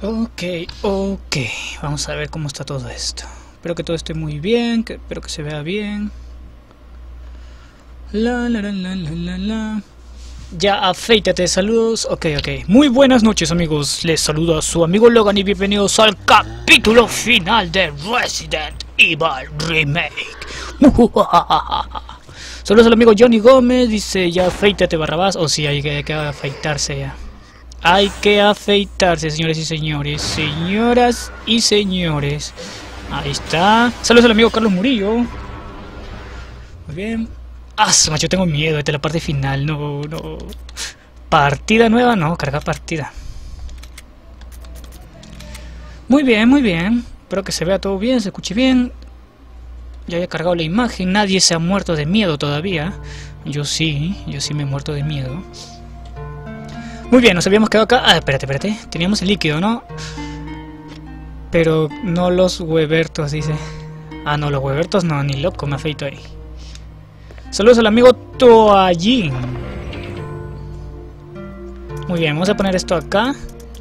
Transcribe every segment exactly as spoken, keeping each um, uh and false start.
Ok, ok. Vamos a ver cómo está todo esto. Espero que todo esté muy bien, que, espero que se vea bien. La, la, la, la, la, la, la. Ya, afeítate, saludos. Ok, ok. Muy buenas noches, amigos. Les saluda su amigo Logan y bienvenidos al capítulo final de Resident Evil Remake. Saludos al amigo Johnny Gómez. Dice, ya afeítate, Barrabás. O oh, sí, hay que, hay que afeitarse ya. Hay que afeitarse, señores y señores. Señoras y señores. Ahí está. Saludos al amigo Carlos Murillo. Muy bien. Ah, macho, tengo miedo. Esta es la parte final. No, no. Partida nueva, no. Cargar partida. Muy bien, muy bien. Espero que se vea todo bien, se escuche bien. Ya he cargado la imagen. Nadie se ha muerto de miedo todavía. Yo sí, yo sí me he muerto de miedo. Muy bien, nos habíamos quedado acá. Ah, espérate, espérate. Teníamos el líquido, ¿no? Pero no los huevertos, dice. Ah, no, los huevertos no, ni loco, me afeito ahí. Saludos al amigo Toallín. Muy bien, vamos a poner esto acá.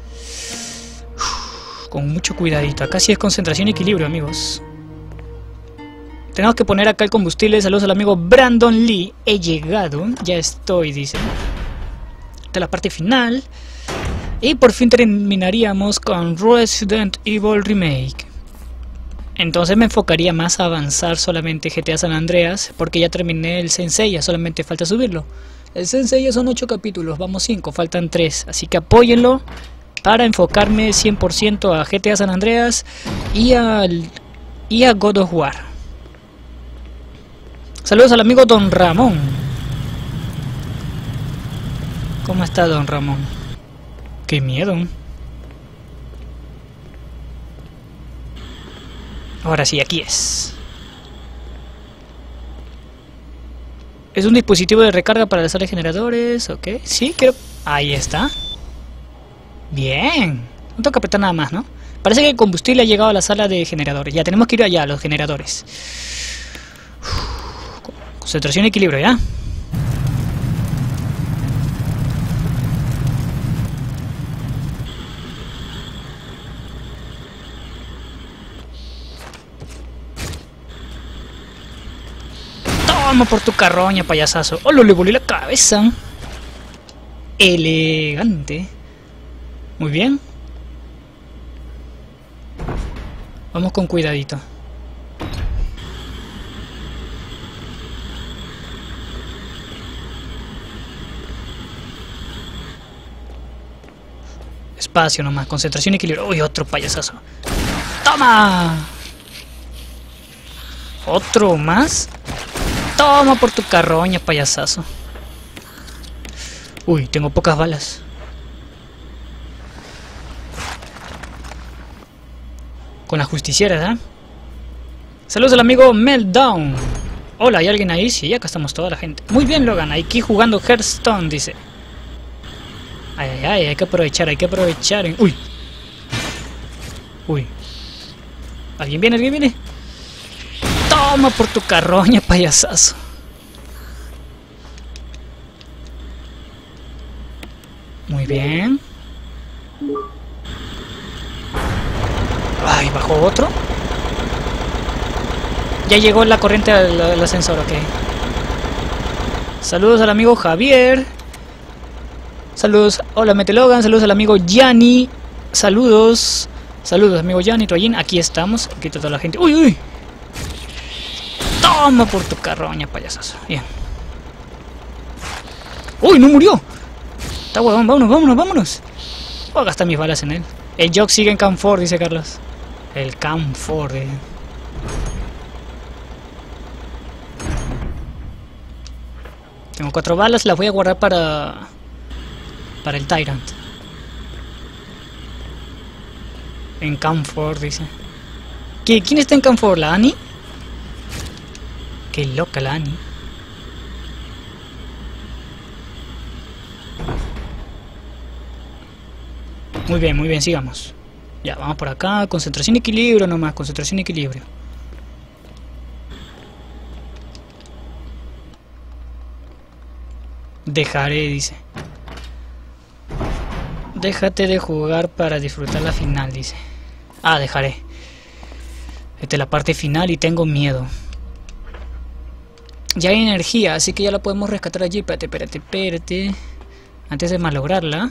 Uf, con mucho cuidadito. Acá sí es concentración y equilibrio, amigos. Tenemos que poner acá el combustible. Saludos al amigo Brandon Lee. He llegado. Ya estoy, dice. Esta es la parte final. Y por fin terminaríamos con Resident Evil Remake. Entonces me enfocaría más a avanzar solamente G T A San Andreas, porque ya terminé el Sensei, ya solamente falta subirlo. El Sensei ya son ocho capítulos, vamos cinco, faltan tres. Así que apóyenlo para enfocarme cien por ciento a G T A San Andreas y, al, y a God of War. Saludos al amigo Don Ramón. ¿Cómo está Don Ramón? Qué miedo. Ahora sí, aquí es. Es un dispositivo de recarga para las salas de generadores, ok. Sí, quiero... Ahí está. Bien. No tengo que apretar nada más, ¿no? Parece que el combustible ha llegado a la sala de generadores. Ya, tenemos que ir allá a los generadores. Uf. Concentración y equilibrio, ¿ya? Toma por tu carroña, payasazo. ¡Oh, le volví la cabeza! Elegante. Muy bien. Vamos con cuidadito. Espacio nomás, concentración y equilibrio. ¡Uy, otro payasazo! ¡Toma! ¿Otro más? Toma por tu carroña, payasazo. Uy, tengo pocas balas. Con las justicieras, ¿eh? Saludos al amigo Meltdown. Hola, ¿hay alguien ahí? Sí, acá estamos toda la gente. Muy bien, Logan, aquí jugando Hearthstone, dice. Ay, ay, ay, hay que aprovechar, hay que aprovechar. Uy. Uy. ¿Alguien viene? ¿Alguien viene? Toma por tu carroña, payasazo. Muy bien. Ay, bajó otro. Ya llegó la corriente al, al ascensor, ok. Saludos al amigo Javier. Saludos, hola Metelogan. Saludos al amigo Yanni. Saludos. Saludos, amigo Yanni, Toallín. Aquí estamos. Aquí está toda la gente. Uy, uy. Toma por tu carroña, payasazo. Bien. ¡Uy, no murió! Está huevón, vámonos, vámonos, vámonos. Voy a gastar mis balas en él. El Jock sigue en Camford, dice Carlos. El Camford, eh. Tengo cuatro balas, las voy a guardar para... Para el Tyrant. En Camford, dice. ¿Qué? ¿Quién está en Camford? ¿La Annie? Qué loca la Annie. Muy bien, muy bien, sigamos. Ya, vamos por acá. Concentración y equilibrio nomás. Concentración y equilibrio. Dejaré, dice. Déjate de jugar para disfrutar la final, dice. Ah, dejaré. Esta es la parte final y tengo miedo. Ya hay energía, así que ya la podemos rescatar allí. Espérate, espérate, espérate. Antes de malograrla.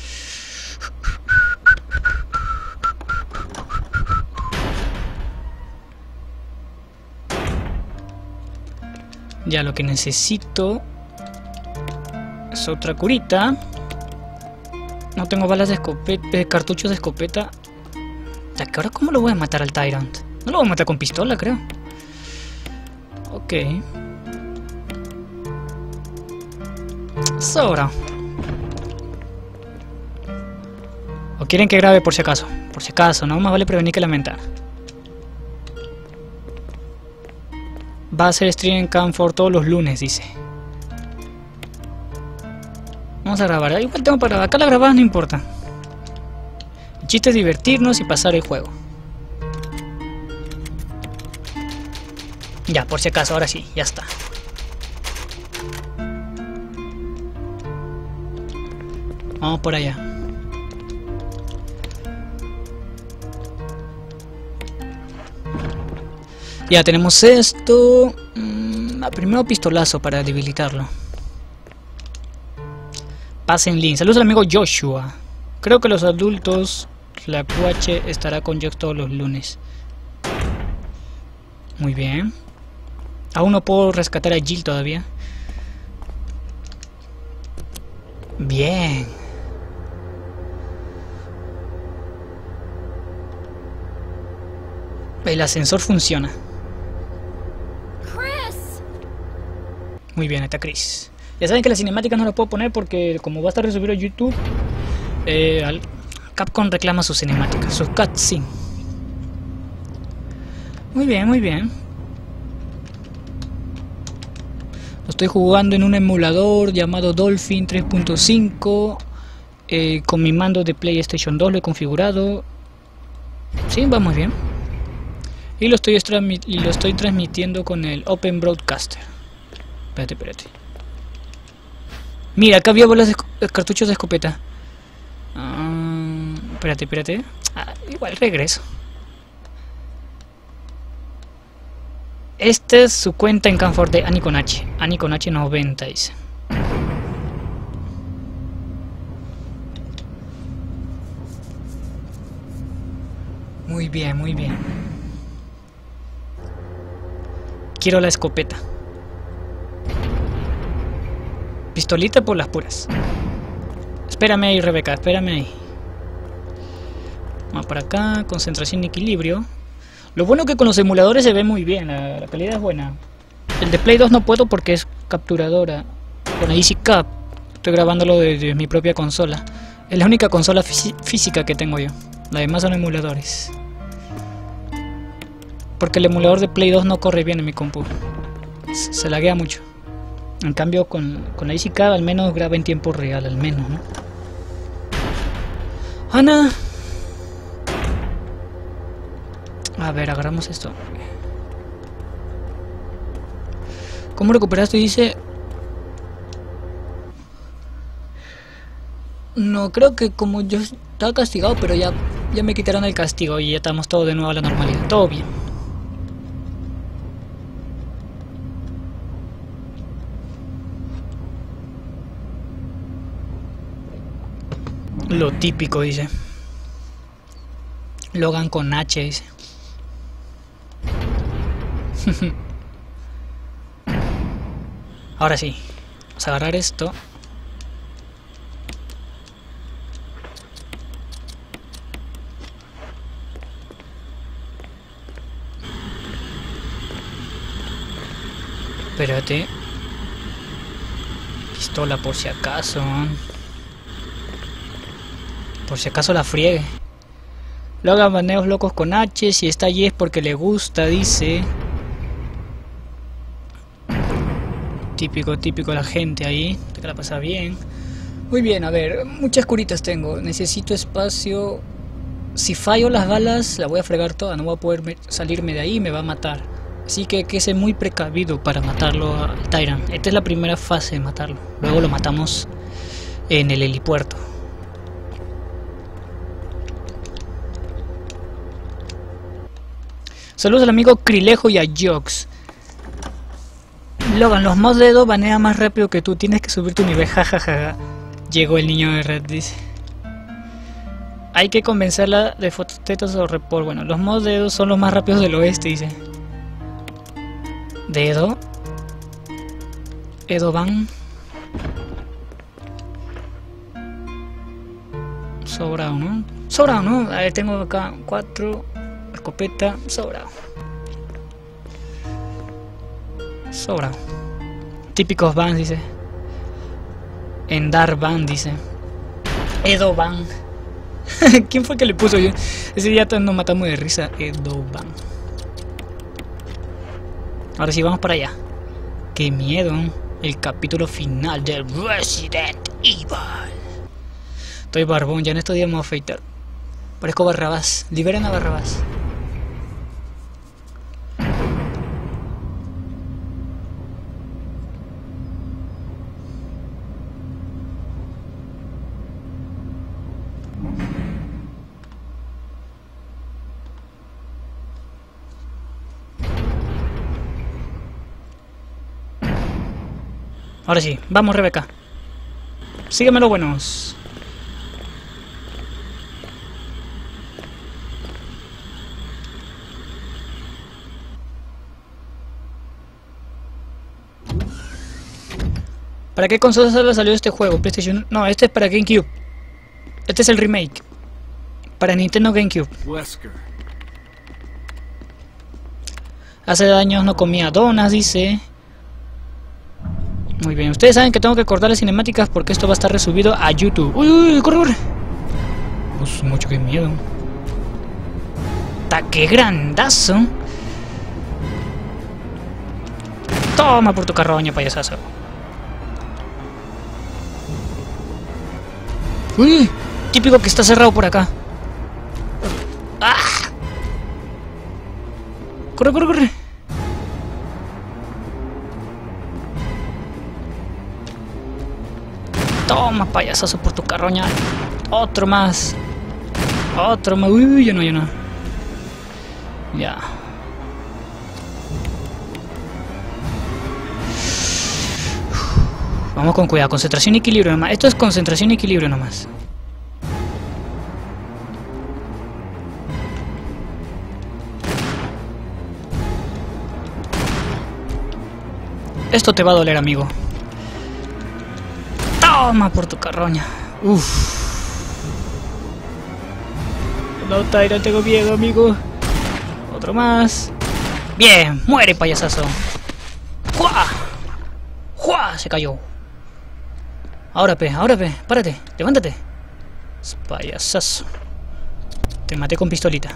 Ya lo que necesito es otra curita. No tengo balas de escopeta, eh, cartuchos de escopeta. ¿A qué hora cómo lo voy a matar al Tyrant? No lo voy a matar con pistola, creo. Ok. Sobra. ¿O quieren que grabe por si acaso? Por si acaso, no más vale prevenir que lamentar. Va a hacer stream en Camford todos los lunes, dice. Vamos a grabar. Igual tengo para grabar. Acá la grabada no importa. El chiste es divertirnos y pasar el juego. Ya, por si acaso, ahora sí, ya está. Vamos por allá. Ya tenemos esto. Mm, primero pistolazo para debilitarlo. Pasen link. Saludos al amigo Joshua. Creo que los adultos, la Q H estará con Josh todos los lunes. Muy bien. Aún no puedo rescatar a Jill todavía. Bien. El ascensor funciona. Muy bien, está Chris. Ya saben que la cinemática no la puedo poner porque como va a estar resubido a YouTube, eh, al Capcom reclama su cinemática, su cutscene. Muy bien, muy bien. Lo estoy jugando en un emulador llamado Dolphin tres punto cinco. Eh, con mi mando de PlayStation dos lo he configurado. Sí, va muy bien. Y lo estoy, y lo estoy transmitiendo con el Open Broadcaster. Espérate, espérate. Mira, acá había bolas de cartuchos de escopeta. Uh, espérate, espérate. Ah, igual regreso. Esta es su cuenta en Camford de Ani con H. Ani con H noventa dice. Muy bien, muy bien. Quiero la escopeta. Pistolita por las puras. Espérame ahí, Rebeca, espérame ahí. Vamos para acá, concentración y equilibrio. Lo bueno que con los emuladores se ve muy bien, la, la calidad es buena. El de Play dos no puedo porque es capturadora. Con Easy Cap estoy grabándolo desde mi propia consola. Es la única consola fí física que tengo yo. Las demás son emuladores. Porque el emulador de Play dos no corre bien en mi compu. Se, se laguea mucho. En cambio con, con la Easy Cap al menos graba en tiempo real, al menos, ¿no? Ana. A ver, agarramos esto. ¿Cómo recuperaste? Dice... No, creo que como yo estaba castigado, pero ya, ya me quitaron el castigo y ya estamos todos de nuevo a la normalidad. Todo bien. Lo típico, dice. Logan con H, dice. Ahora sí. Vamos a agarrar esto. Espérate. Pistola por si acaso. Por si acaso la friegue. Logan baneos locos con H. Si está allí es porque le gusta, dice. Típico, típico la gente ahí. Que la pasa bien. Muy bien, a ver. Muchas curitas tengo. Necesito espacio. Si fallo las balas, la voy a fregar toda. No voy a poder salirme de ahí y me va a matar. Así que hay que ser muy precavido para matarlo al Tyrant. Esta es la primera fase de matarlo. Luego lo matamos en el helipuerto. Saludos al amigo Crilejo y a Jox. Logan, los mods de Edo banean más rápido que tú. Tienes que subir tu nivel, jajajaja. Llegó el niño de Red, dice. Hay que convencerla de fototetos o report. Bueno, los mods de Edo son los más rápidos del oeste, dice. ¿De Edo? Edo van. Sobrado, ¿no? Sobrado, ¿no? A ver, tengo acá cuatro. Escopeta, sobrado. Sobrado. Típicos van, dice. Endar van, dice. Edo van. ¿Quién fue que le puso yo? Ese día nos matamos de risa. Edo van. Ahora sí, vamos para allá. Qué miedo. El capítulo final de Resident Evil. Estoy barbón, ya en estos días me voy a afeitar. Parezco Barrabás. Liberen a Barrabás. Ahora sí, vamos Rebeca. Sígueme los buenos. ¿Para qué consola solo salió este juego? PlayStation. No, este es para GameCube. Este es el remake. Para Nintendo GameCube. Hace años no comía donas, dice. Muy bien, ustedes saben que tengo que cortar las cinemáticas porque esto va a estar resubido a YouTube. ¡Uy, uy, corre, corre! Pues mucho que miedo. ¡Ta qué grandazo! Toma por tu carroña, payasazo. ¡Uy! Típico que está cerrado por acá. ¡Ah! ¡Corre, corre, corre! Toma, payasazo, por tu carroña. Otro más. Otro más. Uy, yo no, yo no. Ya. Vamos con cuidado. Concentración y equilibrio nomás. Esto es concentración y equilibrio nomás. Esto te va a doler, amigo. Toma por tu carroña. Uff. No, Tyra, tengo miedo, amigo. Otro más. Bien, muere, payasazo. ¡Jua! ¡Jua! Se cayó. Ahora, pe, ahora, pe. Párate, levántate. Payasazo. Te maté con pistolita.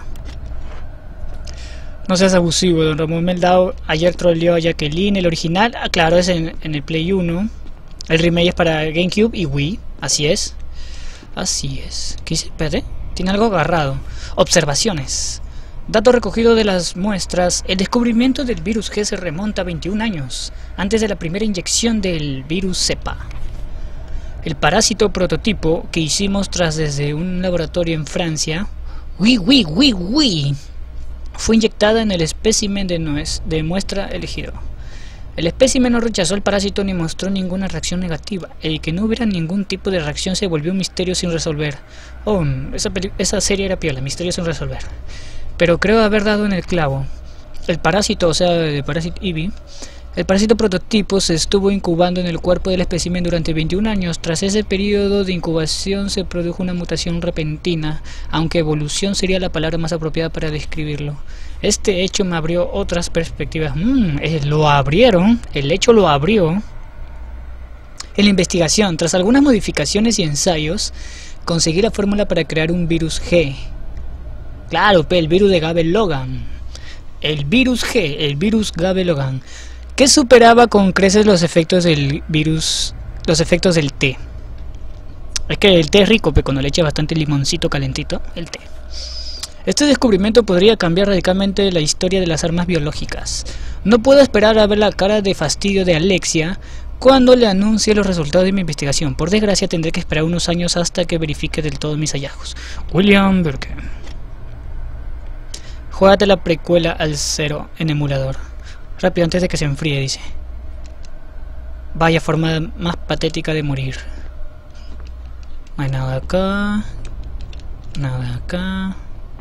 No seas abusivo, don Ramón Meldao. Ayer troleó a Jacqueline. El original, ah, claro, es en, en el Play uno. El remake es para GameCube y Wii. Así es. Así es. ¿Qué dice? Espérate. Tiene algo agarrado. Observaciones. Dato recogido de las muestras. El descubrimiento del virus G se remonta a veintiún años. Antes de la primera inyección del virus cepa. El parásito prototipo que hicimos tras desde un laboratorio en Francia. Wii, Wii, Wii, Wii. Fue inyectada en el espécimen de, nuez, de muestra elegido. El espécimen no rechazó el parásito ni mostró ninguna reacción negativa. El que no hubiera ningún tipo de reacción se volvió un misterio sin resolver. Oh, esa, esa serie era piola, misterio sin resolver. Pero creo haber dado en el clavo. El parásito, o sea, de Parasite Eve, el parásito prototipo se estuvo incubando en el cuerpo del espécimen durante veintiún años. Tras ese periodo de incubación se produjo una mutación repentina, aunque evolución sería la palabra más apropiada para describirlo. Este hecho me abrió otras perspectivas. Mm, eh, lo abrieron, el hecho lo abrió. En la investigación, tras algunas modificaciones y ensayos, conseguí la fórmula para crear un virus G. Claro, el virus de Gabe Logan. El virus G, el virus Gabe Logan, que superaba con creces los efectos del virus, los efectos del té. Es que el té es rico, pero cuando le echa bastante limoncito calentito, el té. Este descubrimiento podría cambiar radicalmente la historia de las armas biológicas. No puedo esperar a ver la cara de fastidio de Alexia cuando le anuncie los resultados de mi investigación. Por desgracia tendré que esperar unos años hasta que verifique del todo mis hallazgos. William Burke. Juégate la precuela al cero en emulador. Rápido antes de que se enfríe, dice. Vaya forma más patética de morir. No hay nada acá. Nada acá.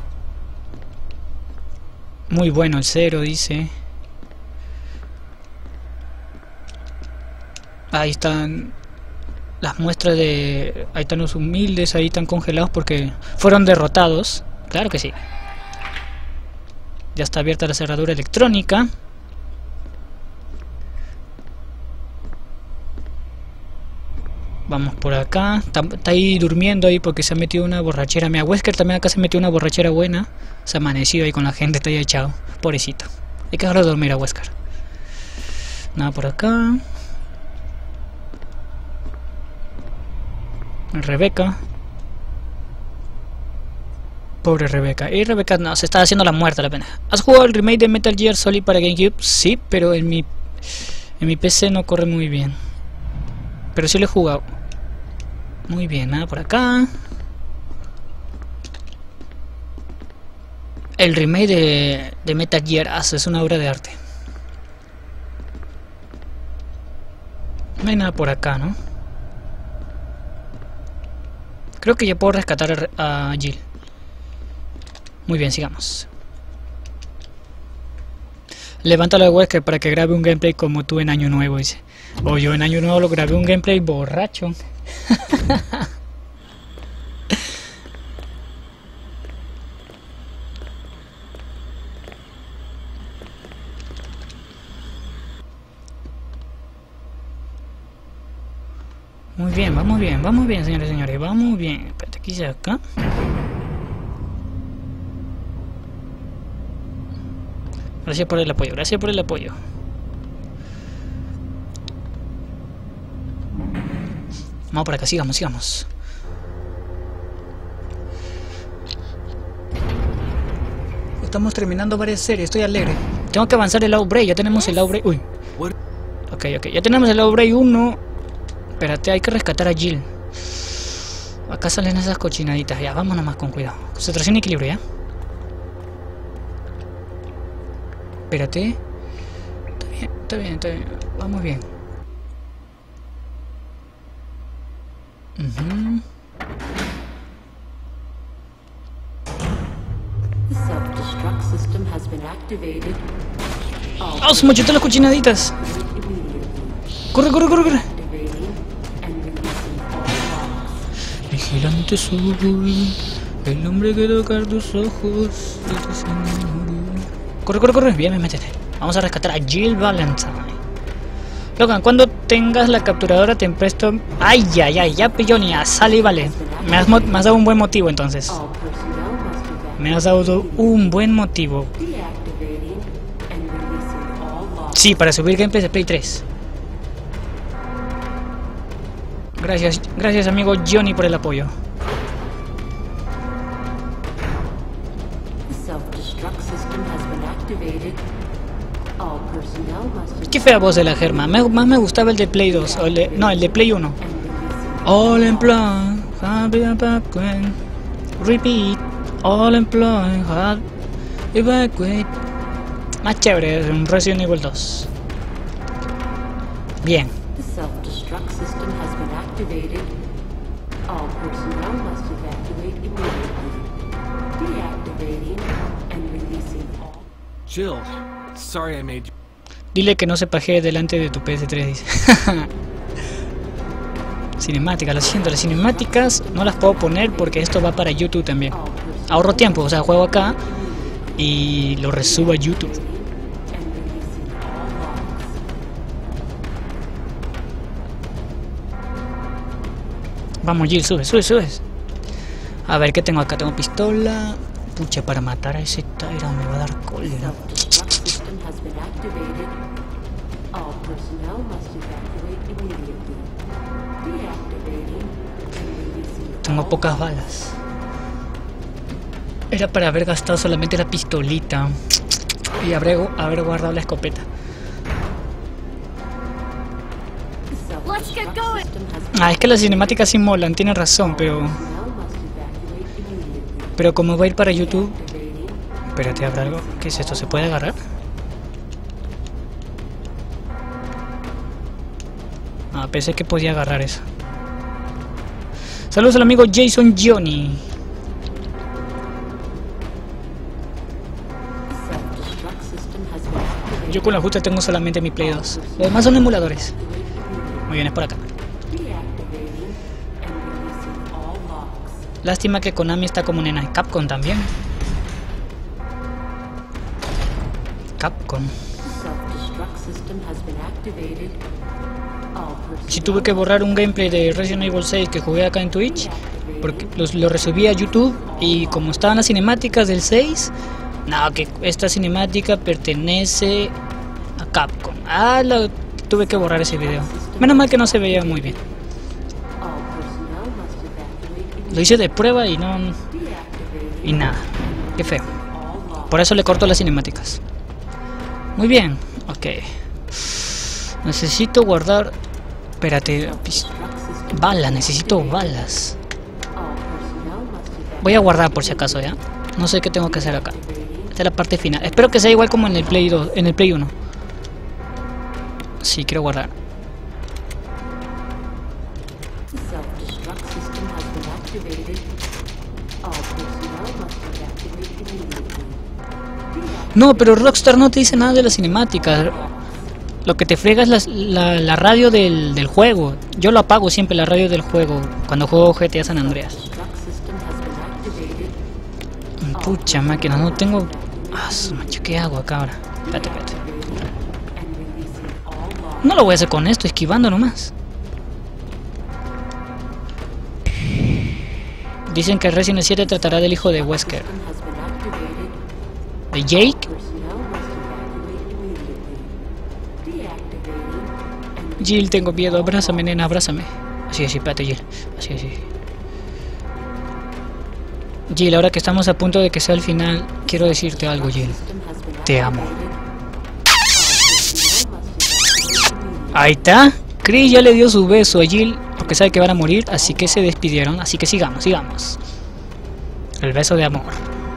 Muy bueno el cero, dice. Ahí están las muestras de... Ahí están los humildes, ahí están congelados porque fueron derrotados. Claro que sí. Ya está abierta la cerradura electrónica. Vamos por acá. Está, está ahí durmiendo ahí porque se ha metido una borrachera. Mira, Wesker también acá se metió una borrachera buena. Se ha amanecido ahí con la gente, está ahí echado. Pobrecito. Hay que dejarlo dormir a Wesker. Nada por acá. Rebeca. Pobre Rebeca. Y Rebeca no, se está haciendo la muerta la pena. ¿Has jugado el remake de Metal Gear Solid para GameCube? Sí, pero en mi en mi P C no corre muy bien. Pero sí lo he jugado. Muy bien, nada por acá. El remake de, de Metal Gear es una obra de arte. No hay nada por acá, ¿no? Creo que ya puedo rescatar a Jill. Muy bien, sigamos. Levántalo de Wesker para que grabe un gameplay como tú en Año Nuevo, dice. O yo en Año Nuevo lo grabé un gameplay borracho. Muy bien, vamos bien, vamos bien, señores y señores, vamos bien. Espérate, aquí se acá. Gracias por el apoyo, gracias por el apoyo. Vamos por acá, sigamos, sigamos. Estamos terminando varias series, estoy alegre. Tengo que avanzar el Outbreak, ya tenemos el Outbreak. Uy. Ok, ok, ya tenemos el Outbreak uno. Espérate, hay que rescatar a Jill. Acá salen esas cochinaditas, ya, vamos nomás con cuidado. Concentración y equilibrio, ya. Espérate. Está bien, está bien, está bien. Vamos bien. Uh-huh. ¡Oh, se macheteó las cochinaditas! ¡Corre, corre, corre, corre! Vigilante soy, el hombre que toca tus ojos. Corre, corre, corre, bien, me métete. Vamos a rescatar a Jill Valentine. Logan, cuando tengas la capturadora te presto... Ay, ay, ay, ya pilló ni a sal y vale. Me has, me has dado un buen motivo entonces. Me has dado un buen motivo. Sí, para subir gameplays de Play tres. Gracias, gracias amigo Johnny por el apoyo. Qué fea voz de la Germa. Me, más me gustaba el de Play dos. O el de, no, el de Play uno. All employed, happy evacuate. Repeat. All employed, happy evacuate. Más chévere, es un Resident Evil dos. Bien. Jill, sorry I made you. Dile que no se pajee delante de tu P S tres, dice. Cinemáticas, lo siento, las cinemáticas no las puedo poner porque esto va para YouTube también. Ahorro tiempo, o sea, juego acá y lo resubo a YouTube. Vamos, Jill, sube, sube, sube. A ver, ¿qué tengo acá? Tengo pistola. Pucha, para matar a ese Tyra me va a dar cólera. Tengo pocas balas. Era para haber gastado solamente la pistolita y haber, haber guardado la escopeta. Ah, es que las cinemáticas sí molan, tiene razón, pero... Pero como va a ir para YouTube, Espérate, ¿habrá algo? ¿Qué es esto? ¿Se puede agarrar? Ah, pensé que podía agarrar eso. Saludos al amigo Jason Johnny. Yo con la justa tengo solamente mi Play dos. Los demás son emuladores. Muy bien, es por acá. Lástima que Konami está como nena. Capcom también. Capcom. Si tuve que borrar un gameplay de Resident Evil seis que jugué acá en Twitch, porque los, lo resubí a YouTube y como estaban las cinemáticas del seis, no, que esta cinemática pertenece a Capcom. Ah, lo, tuve que borrar ese video. Menos mal que no se veía muy bien. Lo hice de prueba y no... y nada. Qué feo. Por eso le corto las cinemáticas. Muy bien. Ok. Necesito guardar... Espérate. Balas. Necesito balas. Voy a guardar por si acaso, ¿ya? No sé qué tengo que hacer acá. Esta es la parte final. Espero que sea igual como en el Play dos, en el Play uno. Sí, quiero guardar. No, pero Rockstar no te dice nada de la cinemática. Lo que te frega es la, la, la radio del, del juego. Yo lo apago siempre, la radio del juego, cuando juego G T A San Andreas. Pucha máquina, no tengo... Ah, macho, ¿qué hago acá ahora? Espérate, espérate. No lo voy a hacer con esto, esquivando nomás. Dicen que Resident siete tratará del hijo de Wesker. ¿De Jake? Jill, tengo miedo. Abrázame, nena, abrázame. Así, así, espérate, Jill. Así, así. Jill, ahora que estamos a punto de que sea el final, quiero decirte algo, Jill. Te amo. Ahí está. Chris ya le dio su beso a Jill porque sabe que van a morir, así que se despidieron. Así que sigamos, sigamos. El beso de amor.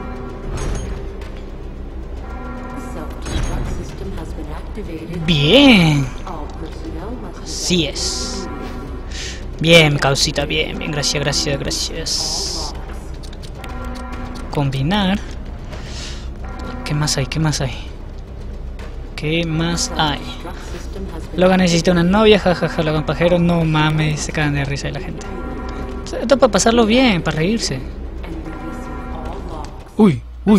Bien. Así es. Bien, causita, bien, bien. Gracias, gracias, gracias. Combinar. ¿Qué más hay? ¿Qué más hay? ¿Qué más hay? Logan necesita una novia, jajaja, Logan pajero, no mames, se cagan de risa de la gente. Esto es para pasarlo bien, para reírse. Uy, uy.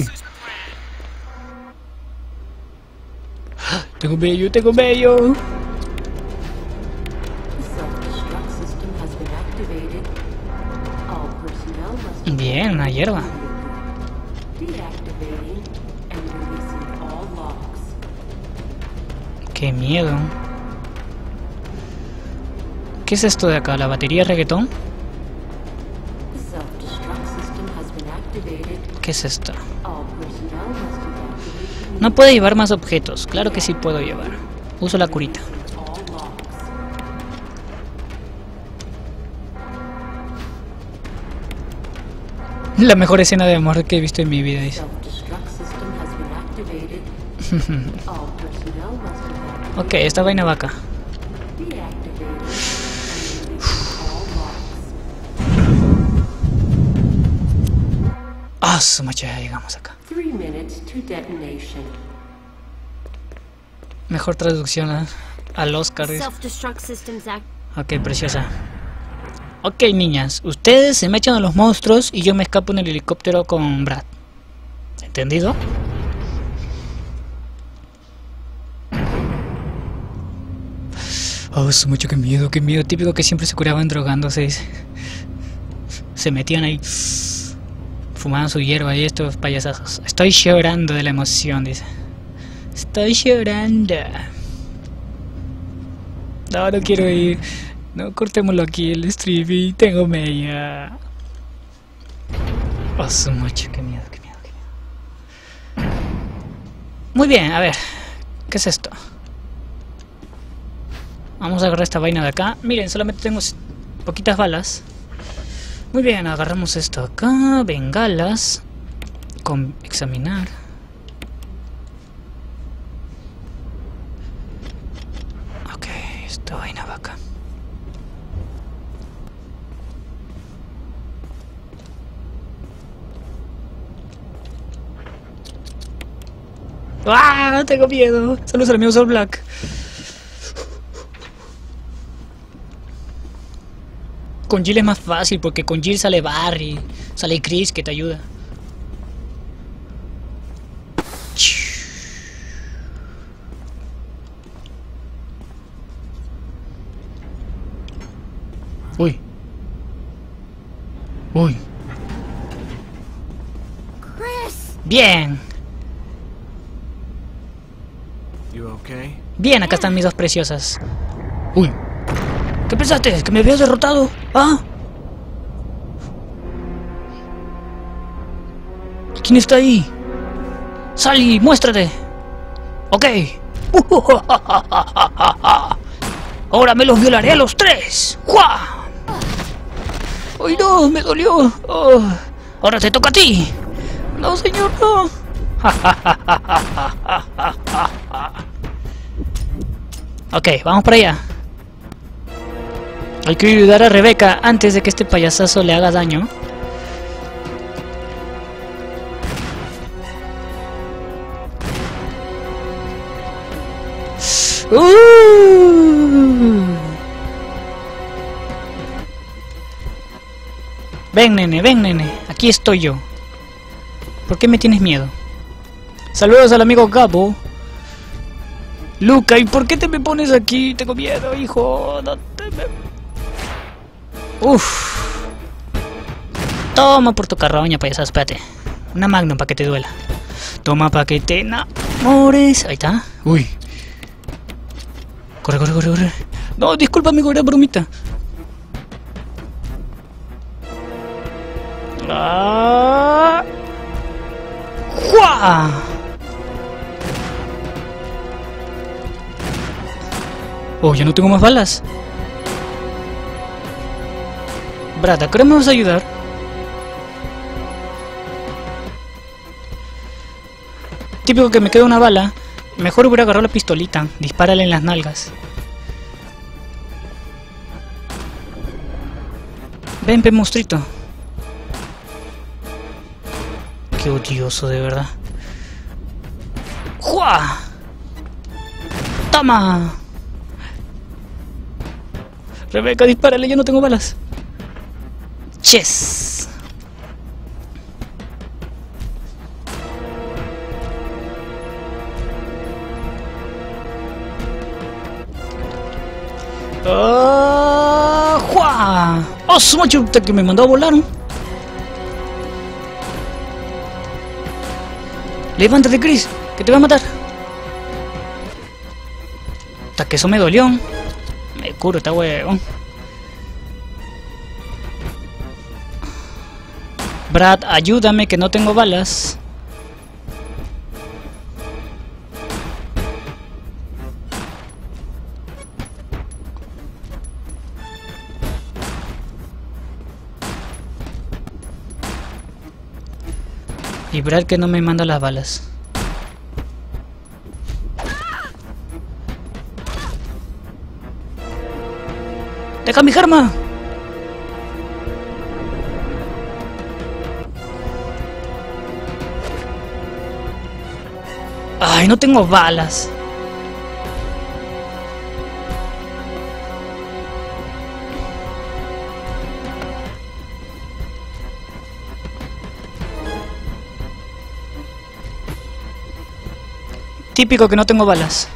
Tengo bello, tengo bello. Bien, una hierba. Qué miedo. ¿Qué es esto de acá? ¿La batería reggaetón? ¿Qué es esto? No puede llevar más objetos. Claro que sí puedo llevar. Uso la curita. La mejor escena de amor que he visto en mi vida, dice. Ok, esta vaina va acá. Ah, su macho, ya llegamos acá. Mejor traducción a, al Oscar. Ok, preciosa. Ok, niñas, ustedes se me echan a los monstruos y yo me escapo en el helicóptero con Brad. ¿Entendido? Oh, su mucho, qué miedo, qué miedo. Típico que siempre se curaban drogándose. Se metían ahí, fumaban su hierba y estos payasazos. Estoy llorando de la emoción, dice. Estoy llorando. No, no quiero ir. No, cortémoslo aquí el streaming. Tengo media. Oh, su mucho, qué miedo, qué miedo, qué miedo. Muy bien, a ver. ¿Qué es esto? Vamos a agarrar esta vaina de acá. Miren, solamente tengo poquitas balas. Muy bien, agarramos esto acá. Bengalas. Con examinar. Esta vaina vaca. ¡Ah! Tengo miedo. Saludos al amigo Sol Black. Con Jill es más fácil porque con Jill sale Barry, sale Chris que te ayuda. Uy. Uy. Chris. Bien. You okay? Bien, acá están mis dos preciosas. Uy. ¿Qué pensaste? ¿Que me habías derrotado? ¿Ah? ¿Quién está ahí? Sally, muéstrate. Ok. Ahora me los violaré a los tres. ¡Jua! ¡Ay no! ¡Me dolió! Oh. Ahora te toca a ti. No, señor, no. Ok, vamos para allá. Hay que ayudar a Rebeca antes de que este payasazo le haga daño. Uh. Ven, nene, ven, nene. Aquí estoy yo. ¿Por qué me tienes miedo? Saludos al amigo Gabo. Luca, ¿y por qué te me pones aquí? Tengo miedo, hijo. No te me... Uff. Toma por tu carroña, payasa, espérate. Una Magnum para que te duela. Toma para que te enamores. Ahí está. Uy. Corre, corre, corre, corre. No, disculpa, amigo, era bromita. Ah. ¡Jua! Oh, ya no tengo más balas. Brad, ¿a qué hora me vas a ayudar? Típico que me queda una bala. Mejor hubiera agarrado la pistolita. Dispárale en las nalgas. Ven, pe monstruito. Qué odioso, de verdad. ¡Jua! ¡Toma! Rebeca, dispárale, yo no tengo balas. Chess. ¡Oh! ¡Jua! ¡Oh, su macho! Que me mandó a volar, ¿no? Levántate, Chris, que te va a matar. Hasta que eso me dolió. Me curo, está huevón. Brad, ayúdame que no tengo balas. Y Brad que no me manda las balas. ¡Deja mi arma! ¡Ay, no tengo balas! Típico que no tengo balas.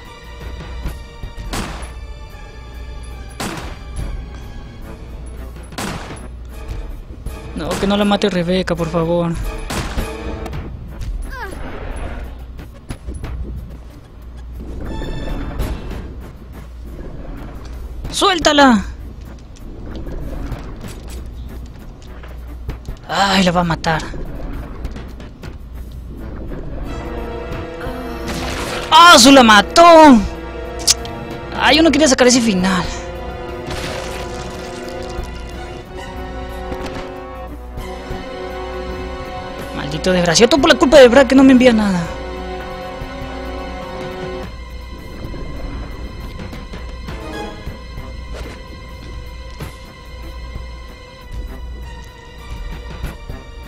No, que no la mate Rebeca, por favor. ¡Suéltala! ¡Ay, la va a matar! ¡Ah, ¡su la mató! ¡Ay, yo no quería sacar ese final! Maldito desgraciado, todo por la culpa de Brad que no me envía nada.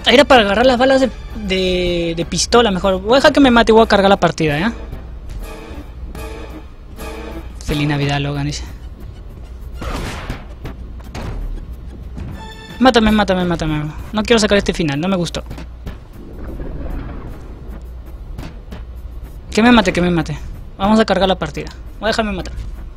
Era para agarrar las balas de, de, de pistola mejor. Voy a dejar que me mate y voy a cargar la partida, ¿ya? Feliz Navidad, Logan, dice. Mátame, mátame, mátame. No quiero sacar este final, no me gustó. Que me mate, que me mate. Vamos a cargar la partida. Voy a dejarme matar.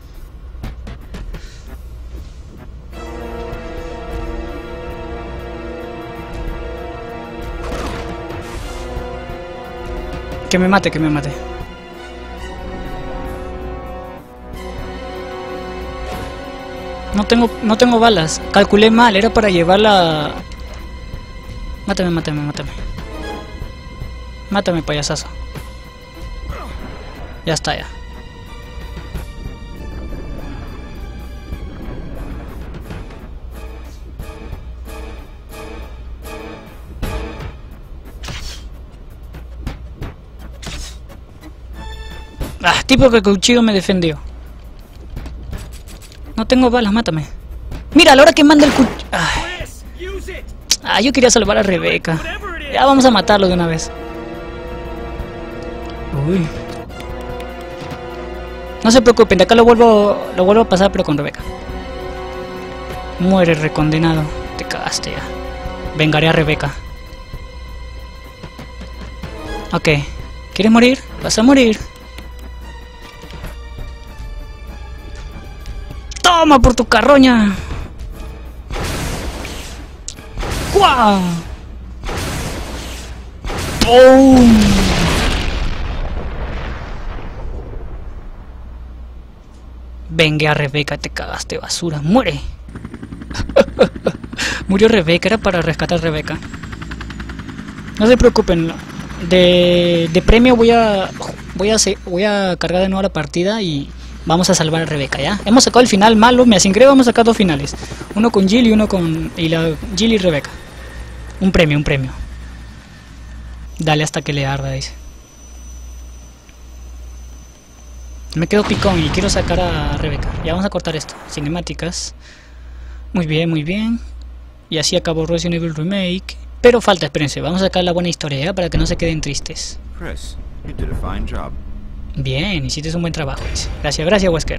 Que me mate, que me mate. No tengo, no tengo balas. Calculé mal, era para llevarla. Mátame, mátame, mátame. Mátame, payasazo. Ya está, ya. Ah, tipo que el cuchillo me defendió. No tengo balas, mátame. Mira, a la hora que manda el cuchillo. Ah, yo quería salvar a Rebeca. Ya vamos a matarlo de una vez. Uy. No se preocupen, de acá lo vuelvo, lo vuelvo a pasar, pero con Rebeca. Muere, recondenado. Te cagaste ya. Vengaré a Rebeca. Ok. ¿Quieres morir? Vas a morir. ¡Toma por tu carroña! ¡Guau! ¡Pum! Venga, Rebeca, te cagaste, basura. ¡Muere! Murió Rebeca, era para rescatar a Rebeca. No se preocupen. De, de premio voy a, voy a voy a cargar de nuevo la partida y vamos a salvar a Rebeca, ¿ya? Hemos sacado el final malo, me asincreo, vamos a sacar dos finales. Uno con Jill y uno con... y la Jill y Rebeca. Un premio, un premio. Dale hasta que le arda, dice. Me quedo picón y quiero sacar a Rebeca. Ya vamos a cortar esto. Cinemáticas. Muy bien, muy bien. Y así acabó Resident Evil Remake. Pero falta, espérense, vamos a sacar la buena historia, ¿ya? Para que no se queden tristes. Chris, you did a fine job. Bien, hiciste un buen trabajo, dice. Gracias, gracias, Wesker.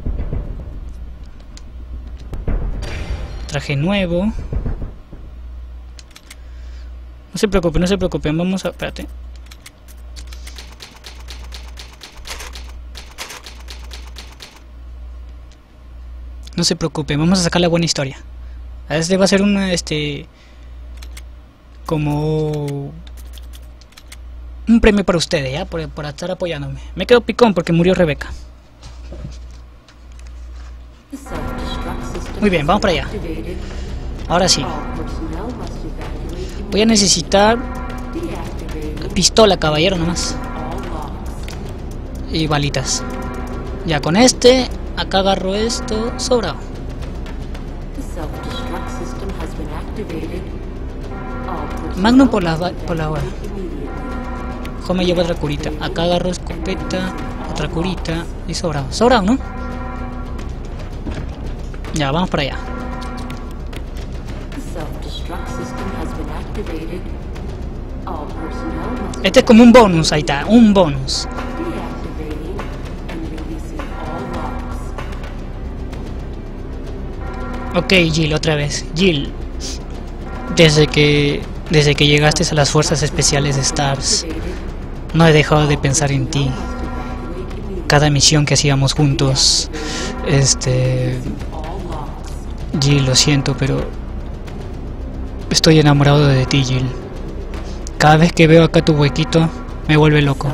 Traje nuevo. No se preocupen, no se preocupen, vamos a... espérate. No se preocupen, vamos a sacar la buena historia. Este va a ser una, este... como... un premio para ustedes, ¿ya? Por, por estar apoyándome. Me quedo picón porque murió Rebeca. Muy bien, vamos para allá. Ahora sí. Voy a necesitar... pistola, caballero, nomás. Y balitas. Ya con este... acá agarro esto, sobrado. Magnum por la por la hora. Ojo, me llevo otra curita. Acá agarro escopeta, otra curita y sobrado. Sobrado, ¿no? Ya, vamos para allá. Este es como un bonus, ahí está, un bonus. Ok, Jill, otra vez. Jill, desde que desde que llegaste a las fuerzas especiales de STARS, no he dejado de pensar en ti. Cada misión que hacíamos juntos, este, Jill, lo siento, pero estoy enamorado de ti, Jill. Cada vez que veo acá tu huequito, me vuelve loco.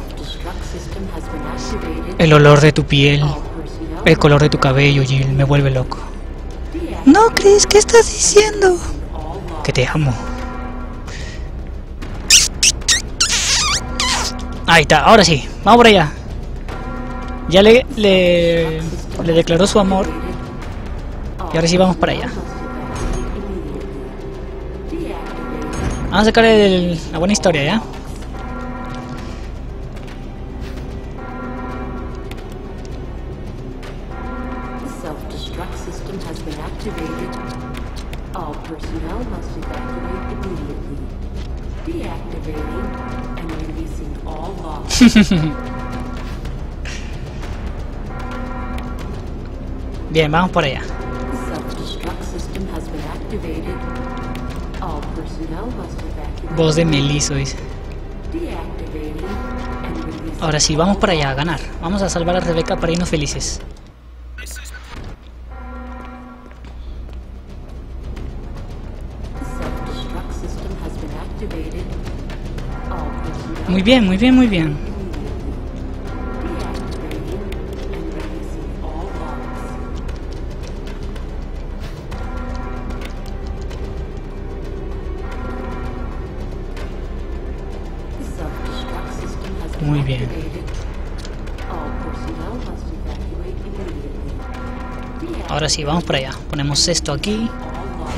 El olor de tu piel, el color de tu cabello, Jill, me vuelve loco. No, Chris, ¿qué estás diciendo? Que te amo. Ahí está, ahora sí, vamos por allá. Ya le, le, le declaró su amor. Y ahora sí vamos para allá. Vamos a sacar el, la buena historia, ¿ya? Deactivating and releasing all logs. Bien, vamos por allá. Self-destruct system has been activated. All personnel must evacuate. Voz de Meliso, dice. Deactivating and releasing. Ahora sí, vamos para allá a ganar. Vamos a salvar a Rebeca para irnos felices. Self-destruct system has been activated. All personnel Muy bien, muy bien, muy bien. deactivating and releasing all logs. The self-destruct system has been Muy bien. activated. All personnel must evacuate immediately. Ahora sí, vamos para allá. Ponemos esto aquí. All logs.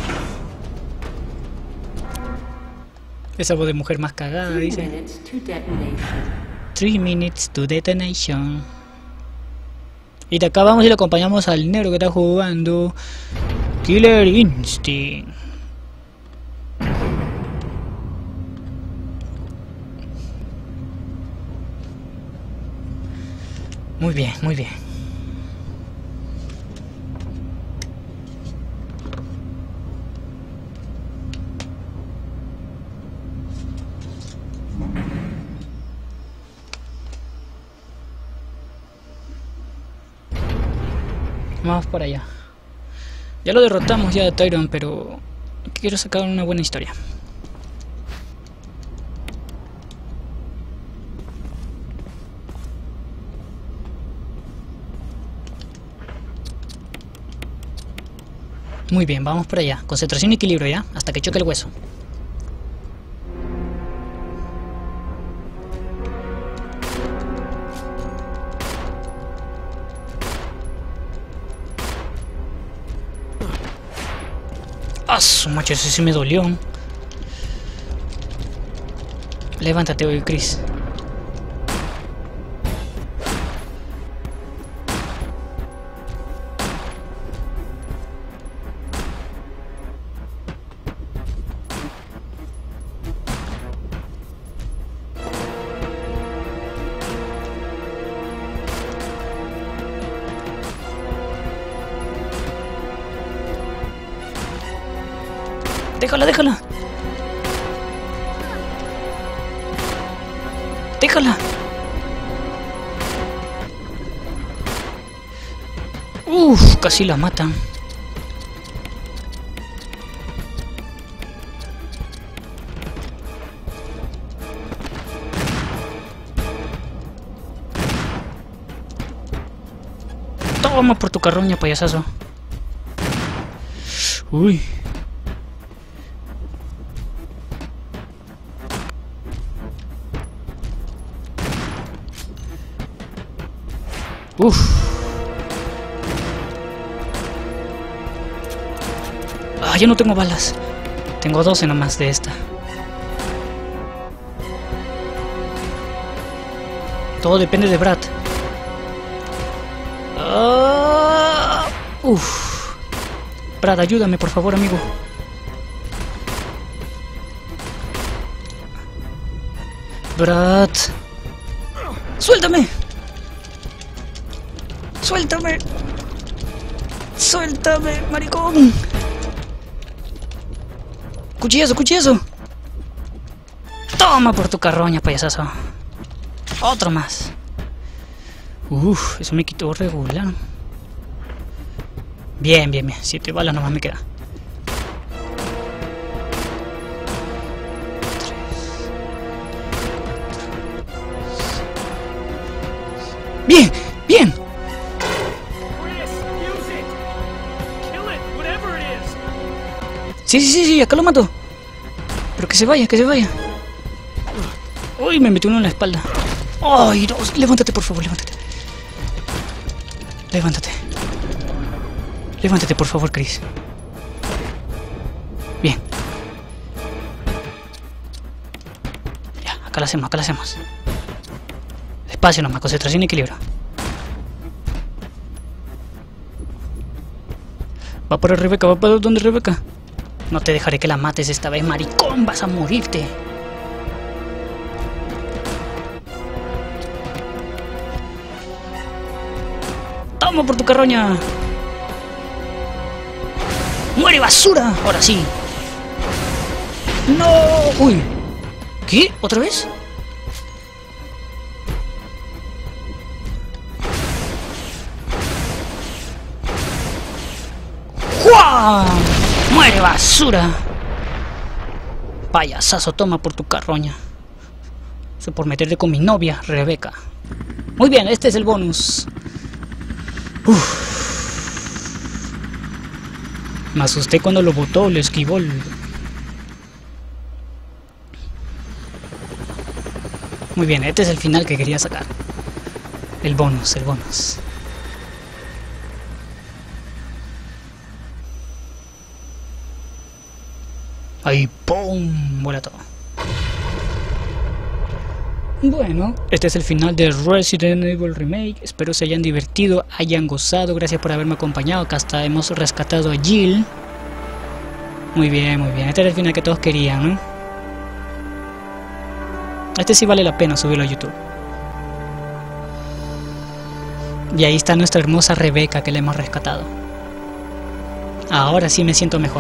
Esa voz de mujer más cagada, Three dice. minutes to detonation. Three minutes to detonation. Y de acá vamos y le acompañamos al negro que está jugando Killer Instinct. Muy bien, muy bien. Vamos por allá. Ya lo derrotamos ya a Tyron, pero quiero sacar una buena historia. Muy bien, vamos por allá. Concentración y equilibrio ya, hasta que choque el hueso. ¡Ah, su macho! Ese sí me dolió. Levántate hoy, Chris. Déjala, déjala. Déjala. Uf, casi la matan. Toma por tu carroña, payasazo. Uy. Uf. Ah, yo no tengo balas. Tengo doce nomás de esta. Todo depende de Brad. Ah, uf. Brad, ayúdame, por favor, amigo. Brad. ¡Suéltame! ¡Suéltame! ¡Suéltame, maricón! ¡Cuchillazo, cuchillazo! ¡Toma por tu carroña, payasazo! Otro más. Uf, eso me quitó regular. Bien, bien, bien. Siete balas nomás me queda. Bien, bien. Sí, sí, sí, sí, acá lo mato. Pero que se vaya, que se vaya. Uy, me metió uno en la espalda. Ay, no, levántate, por favor, levántate. Levántate. Levántate, por favor, Chris. Bien. Ya, acá lo hacemos, acá lo hacemos. Despacio nomás, concentración y equilibrio. Va por Rebeca, va para donde Rebeca. No te dejaré que la mates esta vez, maricón, vas a morirte. Toma por tu carroña. ¡Muere, basura! Ahora sí. ¡No! ¡Uy! ¿Qué? ¿Otra vez? ¡Jua! ¡Muere, basura! Payasazo, toma por tu carroña. Eso por meterte con mi novia, Rebeca. Muy bien, este es el bonus. Uf. Me asusté cuando lo botó, lo esquivó. El... Muy bien, este es el final que quería sacar. El bonus, el bonus. Ahí, ¡pum! Vuela todo. Bueno, este es el final de Resident Evil Remake. Espero se hayan divertido, hayan gozado. Gracias por haberme acompañado. Acá hasta hemos rescatado a Jill. Muy bien, muy bien. Este era el final que todos querían, ¿no? Este sí vale la pena subirlo a YouTube. Y ahí está nuestra hermosa Rebeca que le hemos rescatado. Ahora sí me siento mejor.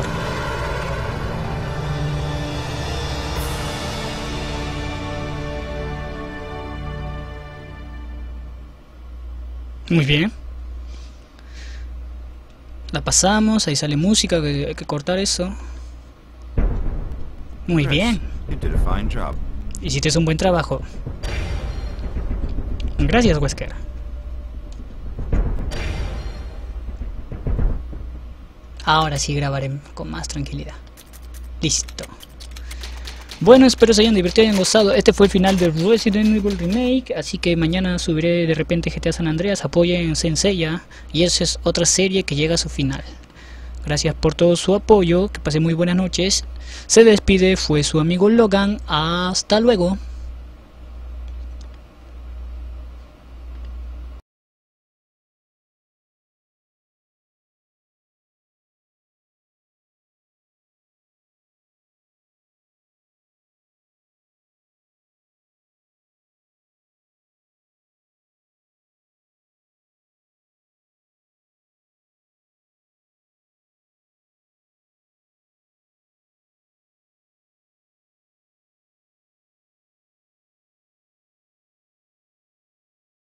Muy bien. La pasamos, ahí sale música, que hay que cortar eso. Muy bien. You did a fine job. Hiciste un buen trabajo. Gracias, Wesker. Ahora sí grabaré con más tranquilidad. Listo. Bueno, espero se hayan divertido y hayan gozado. Este fue el final de Resident Evil Remake. Así que mañana subiré de repente G T A San Andreas. Apoyen Senseiya. Y esa es otra serie que llega a su final. Gracias por todo su apoyo. Que pasen muy buenas noches. Se despide, fue su amigo Logan. Hasta luego.